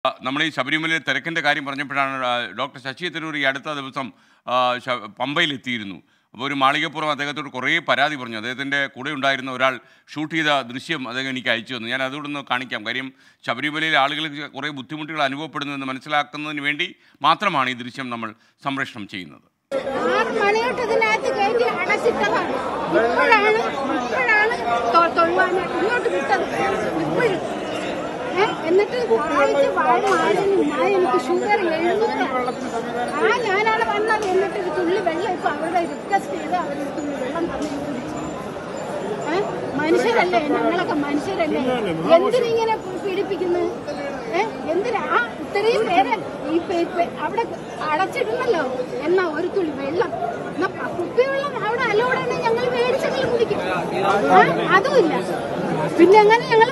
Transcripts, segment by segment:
നമ്മൾ ഈ ശബരിമലയിലെ തിരക്കിൻ്റെ കാര്യം പറഞ്ഞപ്പോഴാണ് ഡോക്ടർ ശശി തരൂർ ഈ അടുത്ത ദിവസം പമ്പയിലെത്തിയിരുന്നു. അപ്പോൾ ഒരു മാളികപ്പുറം അദ്ദേഹത്തോട് കുറേ പരാതി പറഞ്ഞു. അദ്ദേഹത്തിൻ്റെ കൂടെ ഉണ്ടായിരുന്ന ഒരാൾ ഷൂട്ട് ചെയ്ത ദൃശ്യം അദ്ദേഹം എനിക്ക് അയച്ചു തന്നു. ഞാൻ അതുകൊണ്ടൊന്ന് കാണിക്കാം. കാര്യം ശബരിമലയിലെ ആളുകൾക്ക് കുറേ ബുദ്ധിമുട്ടുകൾ അനുഭവപ്പെടുന്നുവെന്ന് മനസ്സിലാക്കുന്നതിന് വേണ്ടി മാത്രമാണ് ഈ ദൃശ്യം നമ്മൾ സംപ്രേഷണം ചെയ്യുന്നത്. 6 മണിയോട്ട് ഇതിനകത്ത് കയറ്റി അടച്ചിട്ടതാണ്. ഇപ്പോഴാണ് ഇങ്ങോട്ട് വിട്ടത്. ഇപ്പോഴും എന്നിട്ട് എനിക്ക് ഷുഗർ 700. ഞാനാണ് വന്നത്. എന്നിട്ട് ഒരു തുള്ളി വെള്ളം ഇപ്പൊ അവരുടെ റിക്വസ്റ്റ് ചെയ്ത് അവരൊരു തുള്ളി വെള്ളം തന്നെ കുടിച്ചു. മനുഷ്യരല്ലേ, ഞങ്ങളൊക്കെ മനുഷ്യരല്ലേ, എന്തിനിങ്ങനെ പീഡിപ്പിക്കുന്നത്? എന്തിനാ ഇത്രയും പേര് ഈ അവിടെ അടച്ചിടുന്നല്ലോ? എന്നാ ഒരു തുള്ളി വെള്ളം, എന്നാ കുപ്പിവെള്ളം അവിടെ അലോടാണ്, ഞങ്ങൾ മേടിച്ചെങ്കിലും കുടിക്കും. അതുമില്ല. പിന്നെ എങ്ങനെ ഞങ്ങൾ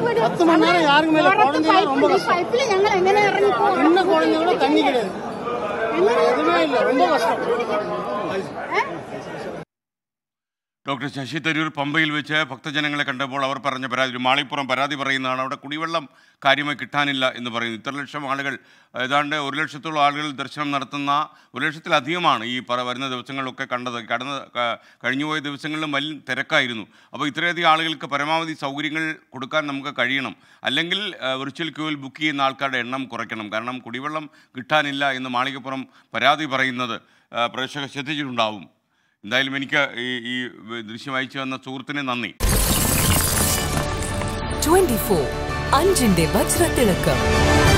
പൈപ്പില് ഞങ്ങൾ എങ്ങനെ ഇറങ്ങി ഡോക്ടർ ശശി തരൂർ പമ്പയിൽ വെച്ച് ഭക്തജനങ്ങളെ കണ്ടപ്പോൾ അവർ പറഞ്ഞ പരാതി, ഒരു മാളിപ്പുറം പരാതി പറയുന്നതാണ്. അവിടെ കുടിവെള്ളം കാര്യമായി കിട്ടാനില്ല എന്ന് പറയുന്നു. ഇത്ര ലക്ഷം ആളുകൾ, ഏതാണ്ട് 1 ലക്ഷത്തോളം ആളുകൾ ദർശനം നടത്തുന്ന, 1 ലക്ഷത്തിലധികമാണ് ഈ വരുന്ന ദിവസങ്ങളിലൊക്കെ കണ്ടത്. കഴിഞ്ഞുപോയ ദിവസങ്ങളിലും വലിയ തിരക്കായിരുന്നു. അപ്പോൾ ഇത്രയധികം ആളുകൾക്ക് പരമാവധി സൗകര്യങ്ങൾ കൊടുക്കാൻ നമുക്ക് കഴിയണം. അല്ലെങ്കിൽ വിർച്വൽ ക്യൂവിൽ ബുക്ക് ചെയ്യുന്ന ആൾക്കാരുടെ എണ്ണം കുറയ്ക്കണം. കാരണം കുടിവെള്ളം കിട്ടാനില്ല എന്ന് മാളികപ്പുറം പരാതി പറയുന്നത് പ്രേക്ഷകർ ശ്രദ്ധിച്ചിട്ടുണ്ടാവും. എന്തായാലും എനിക്ക് ഈ ദൃശ്യം അയച്ചു തന്ന സുഹൃത്തിന് നന്ദി. 24 അഞ്ചിന്റെ വജ്രത്തിളക്കം.